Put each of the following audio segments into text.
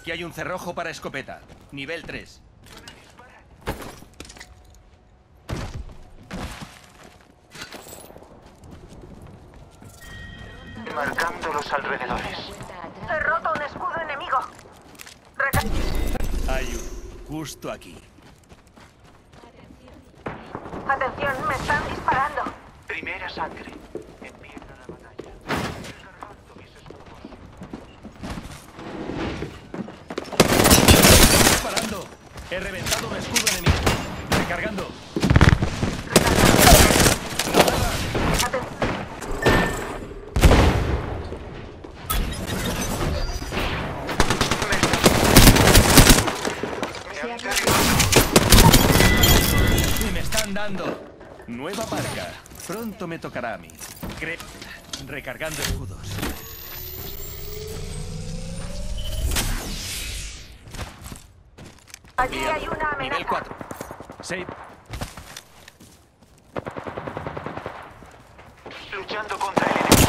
Aquí hay un cerrojo para escopeta. Nivel 3. Marcando los alrededores. He roto un escudo enemigo. Hay uno, justo aquí. Atención, me están disparando. Primera sangre. Empieza la batalla. Recargando mis escudos. ¡Disparando! He reventado un escudo enemigo. Recargando. Y me están dando. Nueva marca. Pronto me tocará a mí. Recargando escudos. Allí hay una amenaza. Nivel 4. Save. Luchando contra el enemigo.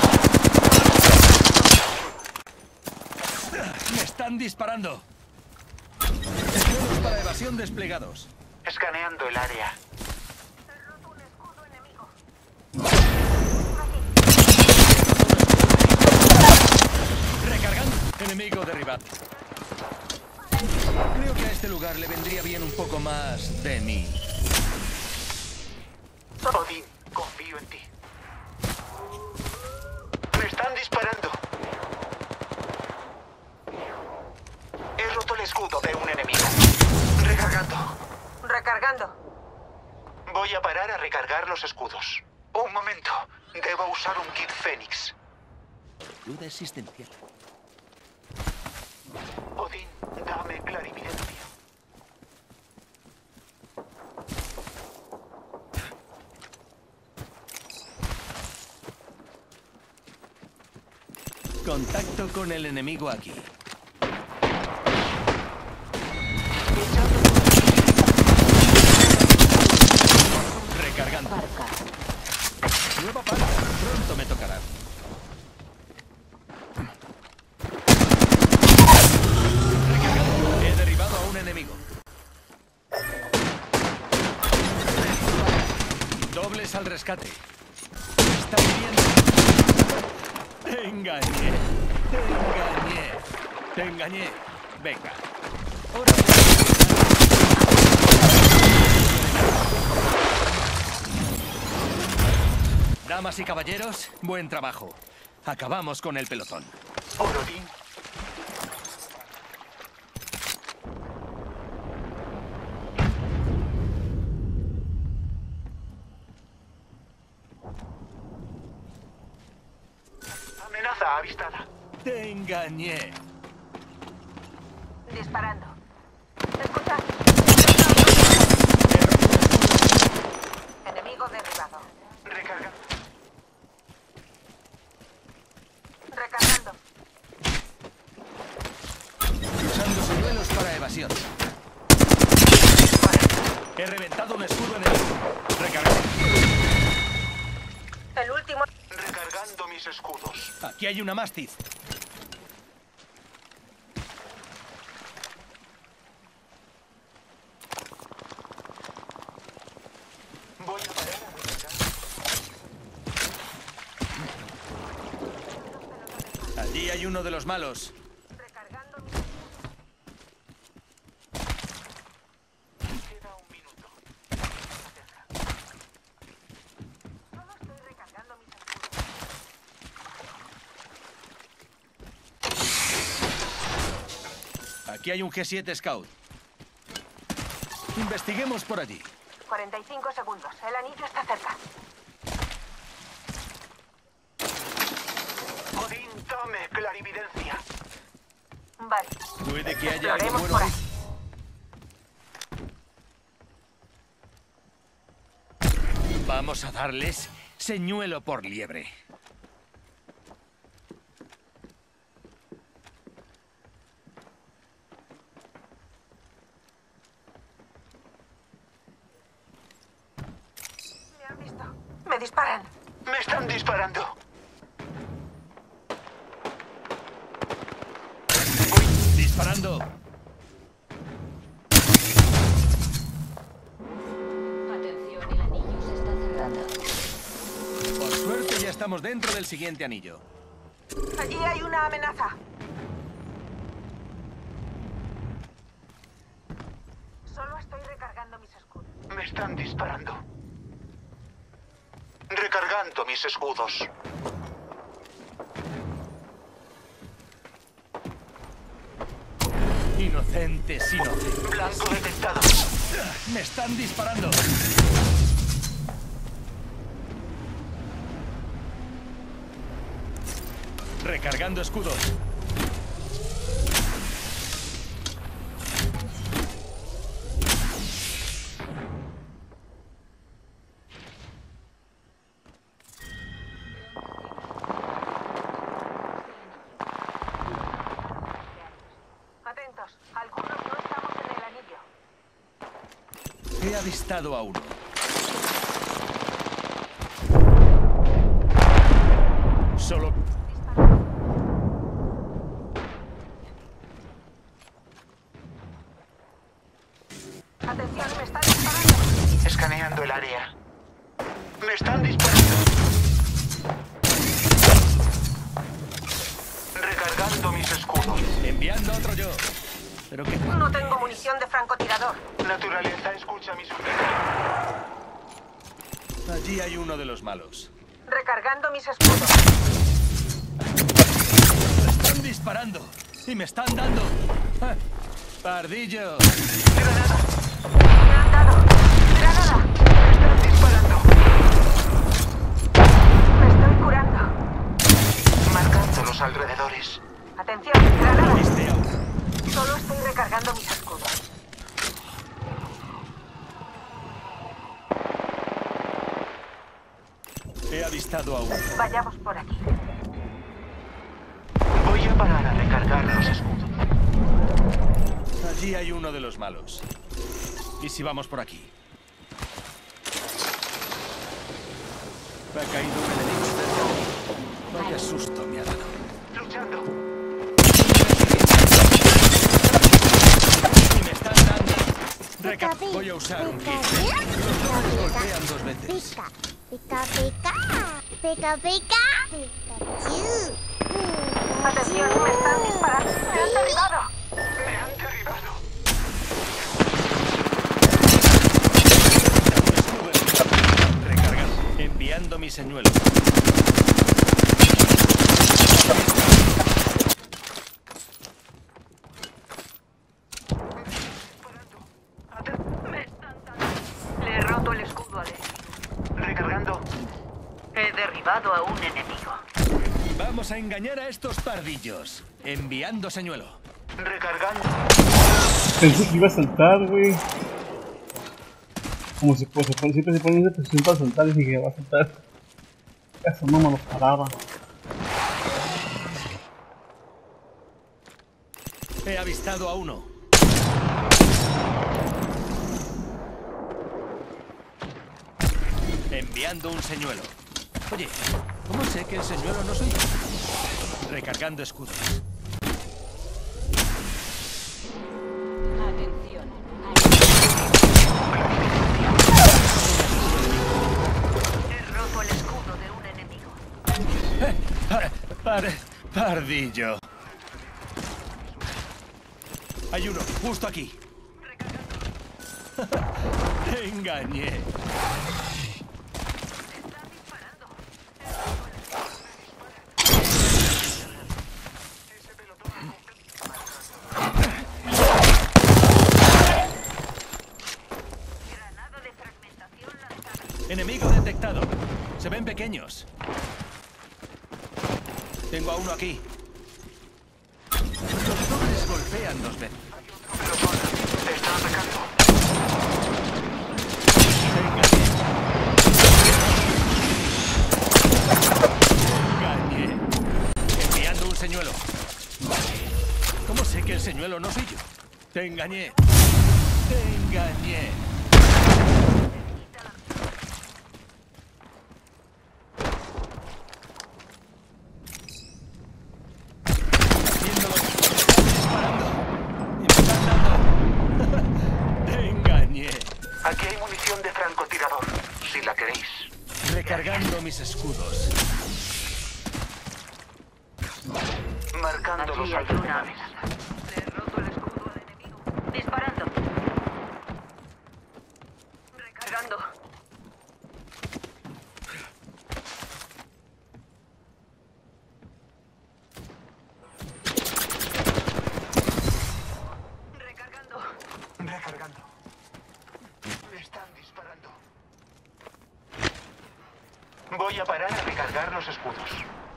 Me están disparando. Escudos para evasión desplegados. Escaneando el área. He roto un escudo enemigo. Recargando. Enemigo derribado. Creo que a este lugar le vendría bien un poco más de mí. Odín, confío en ti. Me están disparando. He roto el escudo de un enemigo. Recargando. Recargando. Voy a parar a recargar los escudos. Un momento. Debo usar un kit Fénix. Duda existencial. Odín, dame clarividencia. Contacto con el enemigo aquí. Recargando. Nueva parca. Pronto me tocará. Recargando. He derribado a un enemigo. Dobles al rescate. Me está hiriendo. Te engañé. Te engañé. Te engañé. Venga. Ahora. Damas y caballeros, buen trabajo. Acabamos con el pelotón. Odín. Amenaza avistada. Te engañé. Disparando. Escucha. Enemigo derribado. Recarga. Recargando. Usando señuelos para evasión. He reventado un escudo enemigo. Recargando. El último. Recargando mis escudos. Aquí hay una Mastiff. Voy a parar a recargar. Allí hay uno de los malos. Recargando. Queda un minuto. Solo estoy recargando mis escudos. Aquí hay un G7 Scout. Investiguemos por allí. 45 segundos. El anillo está cerca. Odín, tome clarividencia. Vale. Puede que haya algo Exploremos bueno por ahí. Vamos a darles señuelo por liebre. Me han visto. Me disparan. Me están disparando. disparando. Atención, el anillo se está cerrando. Por suerte ya estamos dentro del siguiente anillo. Allí hay una amenaza. Solo estoy recargando mis escudos. Me están disparando. Recargando mis escudos. Inocentes, inocentes. Blanco detectado. Me están disparando. Recargando escudos. Atentos, algunos no estamos en el anillo. He avistado a uno. Solo... Atención, me están disparando. Escaneando el área. Me están disparando. Recargando mis escudos. Enviando otro yo. Pero que... No tengo munición de francotirador. Naturaleza, escucha mis súplicas. Allí hay uno de los malos. Recargando mis escudos. Me están disparando. Y me están dando. ¡Ah! Pardillo. Granada. Me han dado. Granada. Me están disparando. Me estoy curando. Marcando los alrededores. Atención, granada. Viste a uno. Solo estoy recargando mis escudos. He avistado a uno. Vayamos por aquí. Voy a parar a recargar los escudos. Allí hay uno de los malos. ¿Y si vamos por aquí? Me ha caído un enemigo cerca de mí. Vaya susto me ha dado. Luchando. Y me están dando. Voy a usar un kit. Los dos golpean dos veces. Pica, pica, pica, pica, Pikachu. Atención, me están disparando. Me han derribado. Me han derribado. Recargando. Enviando mi señuelo. Me están dando. Le he roto el escudo al enemigo. Recargando. He derribado a un enemigo. Vamos a engañar a estos pardillos. Enviando señuelo. Recargando. Pensé que iba a saltar, güey. Como si pues, siempre se pone esa posición para saltar y dije que va a saltar. Eso no me lo paraba. He avistado a uno. Enviando un señuelo. Oye, ¿cómo sé que el señuelo no soy yo? Recargando escudos. Atención. He roto el escudo de un enemigo. Pardillo. Hay uno, justo aquí. Te engañé. Granada de fragmentación lanzada. Enemigo detectado. Se ven pequeños. Tengo a uno aquí. Los dobles golpean dos veces. Te están atacando. Te engañé. Enviando un señuelo. ¿Cómo sé que el señuelo no soy yo? Te engañé. Te engañé. Viéndolo. Disparando. Recargando mis escudos. Marcando los Aquí hay una alrededores. amenaza. Le he roto el escudo al enemigo. Disparando. Recargando. Recargando. Recargando. Me están disparando. Voy a parar a recargar los escudos.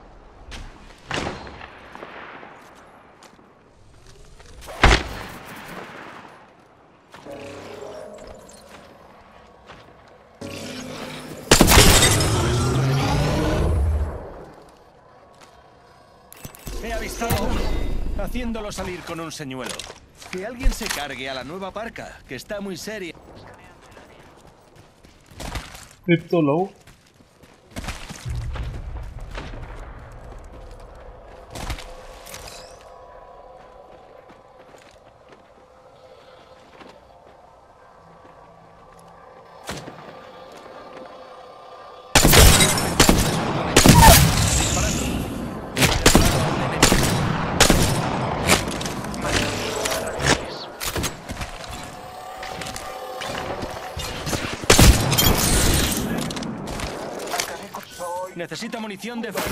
He avistado a uno, haciéndolo salir con un señuelo. Que alguien se cargue a la nueva parca, que está muy seria. Crypto low. Necesita munición de...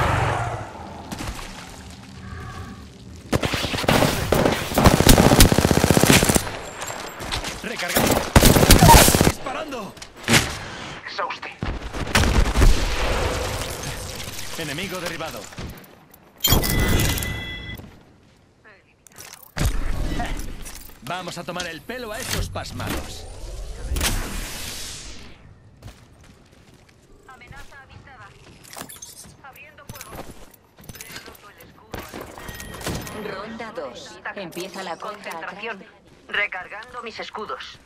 Recargando. Disparando. Exhauste. Enemigo derribado. Vamos a tomar el pelo a esos pasmados. Amenaza avistada. Abriendo fuego. Le he roto el escudo. Ronda 2. Empieza la Concentración. concentración. Recargando mis escudos.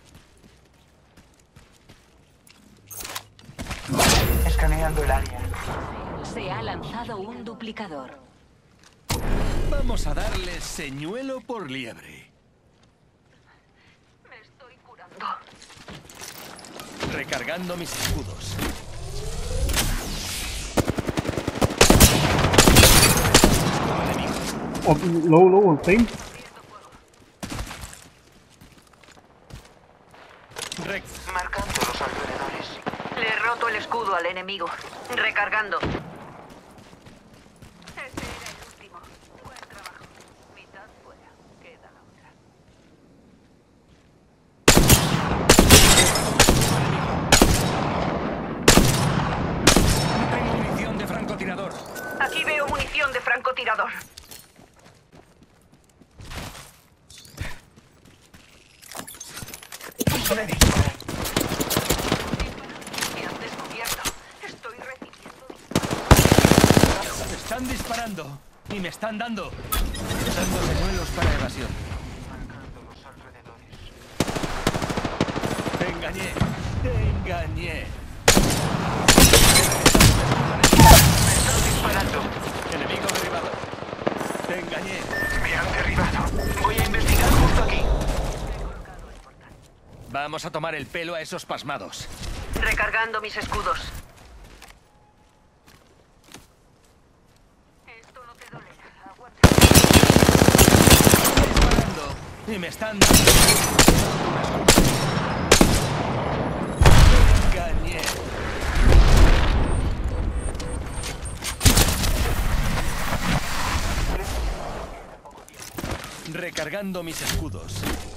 Escaneando el área. Se ha lanzado un duplicador. Vamos a darle señuelo por liebre. Me estoy curando. Recargando mis escudos. Oh, low, el Marcando los alrededores. Le he roto el escudo al enemigo. Recargando. Ese era el último. Buen trabajo. Mitad fuera. Queda la otra. Tengo munición de francotirador. Aquí veo munición de francotirador. Me han descubierto. Estoy recibiendo disparos. Me están disparando y me están dando. Usando señuelos para evasión. Marcando los alrededores. Te engañé. Te engañé. Me están disparando. Enemigo derribado. Te engañé. Me han derribado. Voy a investigar justo aquí. Vamos a tomar el pelo a esos pasmados. Recargando mis escudos. Esto no te dolerá. Aguanta. Disparando y me están dando. Te engañé. Recargando mis escudos.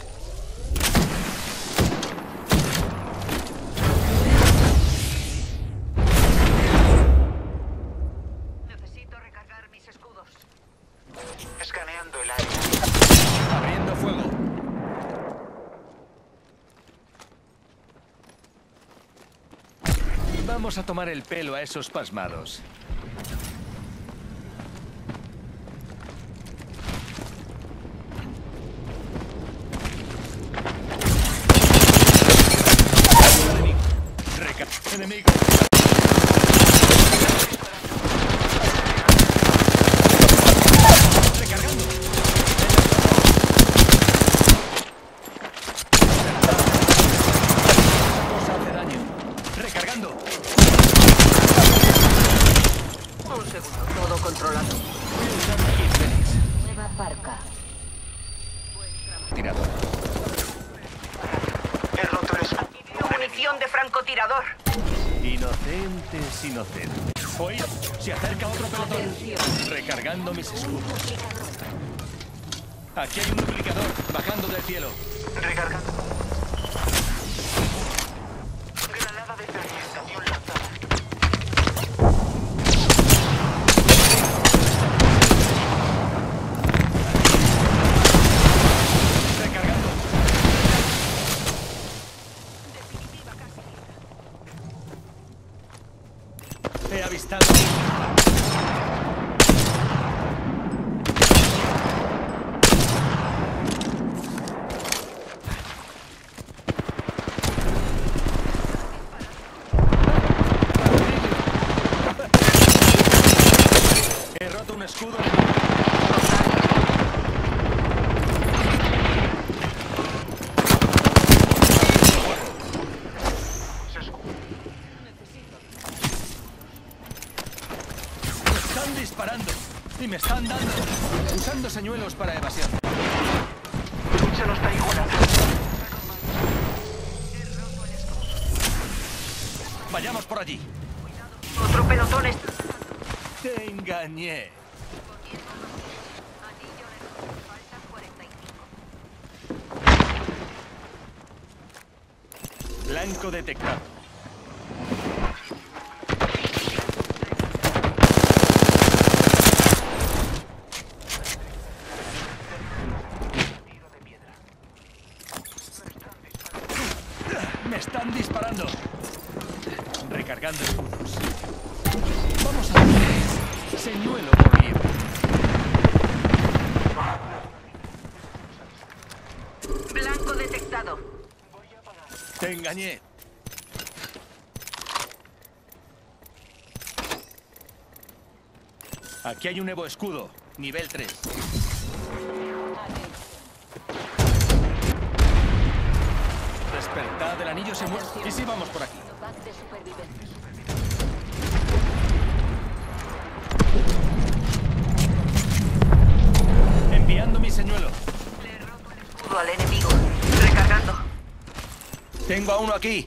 Necesito recargar mis escudos. Escaneando el área. Abriendo fuego. Vamos a tomar el pelo a esos pasmados. Enemigo. Recargando. Cosa hace daño. Recargando. francotirador. Inocentes, inocentes. Oído, se acerca otro pelotón. Atención. Recargando mis escudos. Aquí hay un duplicador bajando del cielo. Recargando. Granada de fragmentación lanzada. Recargando. He avistado. He roto un escudo. Me están disparando y me están dando. Usando señuelos para evasión. Se nos da igual. Vayamos por allí. Otro pelotón es... Te engañé. Blanco detectado. Me están disparando. Recargando escudos. Vamos a ver. Señuelo por liebre. Blanco detectado. Te engañé. Aquí hay un Evo escudo, nivel 3. Despertad, el anillo se mueve. ¿Y si vamos por aquí? Pack de supervivencia. Enviando mi señuelo. Escudo al enemigo. Recargando. Tengo a uno aquí.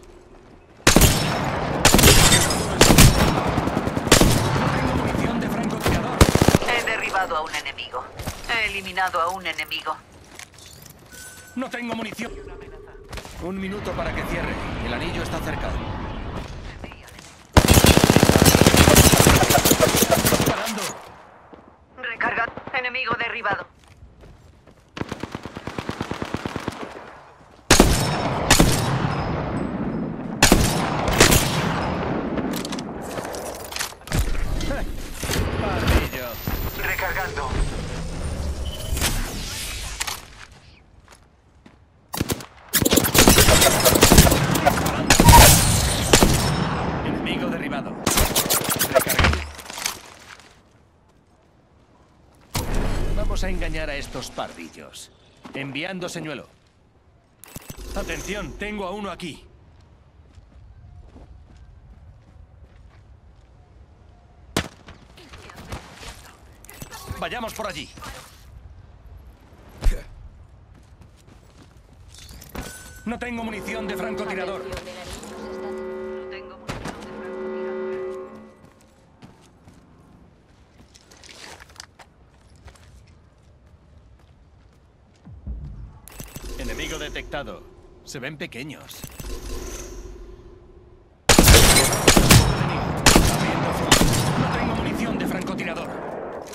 No tengo munición de francotirador. He derribado a un enemigo. He eliminado a un enemigo. No tengo munición. Un minuto para que cierre. El anillo está cerca. Disparando. Recarga. Enemigo derribado. Pardillo. Recargando. Enemigo derribado. Recargando. Vamos a engañar a estos pardillos. Enviando señuelo. Atención, tengo a uno aquí. Vayamos por allí. No tengo munición de francotirador. Atención, el anillo se está... No tengo munición de francotirador. Enemigo detectado. Se ven pequeños. Abriendo fuego. No tengo munición de francotirador.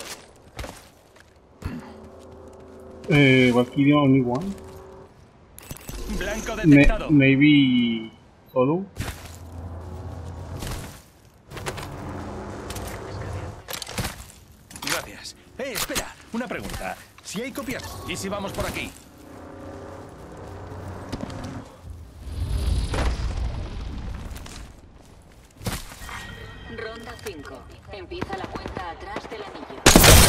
Valkyria only one. Blanco detectado. Maybe solo. Gracias. Espera. Una pregunta. Si hay copias, ¿y si vamos por aquí? Ronda 5. Empieza la cuenta atrás del anillo.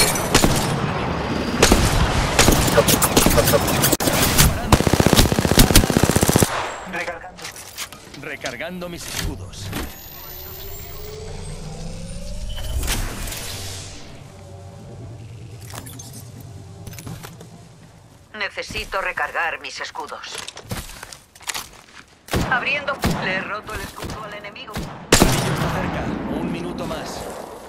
Recargando. Recargando mis escudos. Necesito recargar mis escudos. Abriendo. Le he roto el escudo al enemigo. Anillo está cerca. Un minuto más.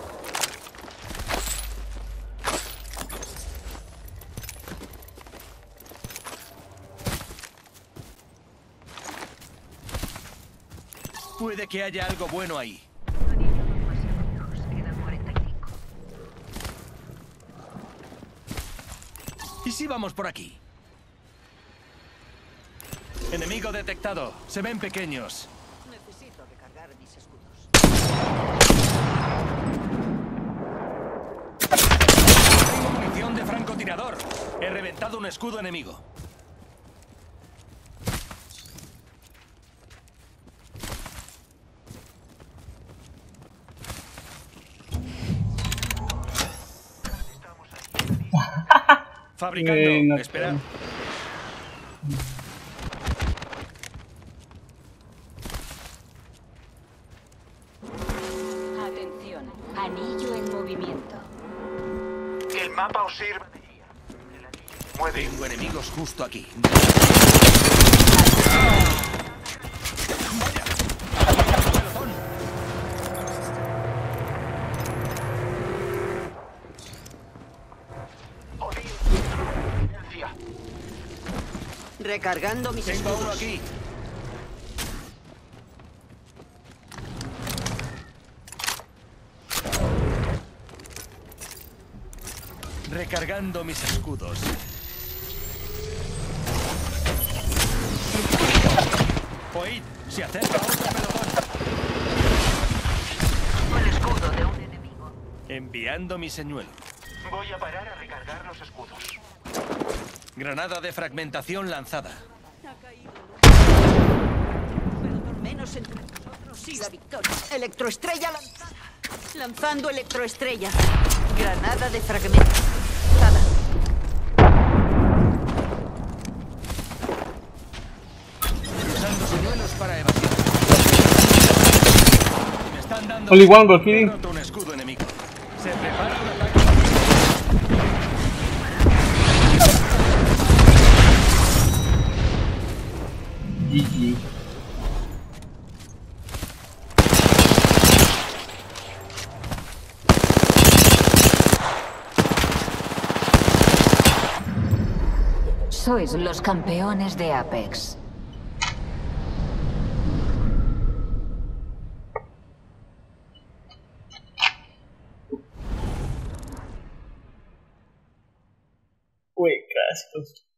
Puede que haya algo bueno ahí. No han ido demasiado lejos. Quedan 45. ¿Y si vamos por aquí? Enemigo detectado. Se ven pequeños. Necesito recargar mis escudos. Tengo munición de francotirador. He reventado un escudo enemigo. Fabricando. No Espera. creo. Atención, anillo en movimiento. El mapa os sirve de guía. El anillo se mueve. Tengo enemigos justo aquí. Vaya. Pelotón. Evidencia. Recargando mis Tengo uno escudos. aquí. Recargando mis escudos. Oíd, se acerca otro pelotón. El escudo de un enemigo. Enviando mi señuelo. Voy a parar a recargar los escudos. Granada de fragmentación lanzada. Pero menos entre nosotros y la victoria. Electroestrella lanzada. Lanzando electroestrella. Granada de fragmentación. Usando señuelos para evasión. Me están dando. Only one, bro, He kidding. roto un escudo enemigo. Se prepara un ataque. GG. Sois los campeones de Apex. Uy, cascos.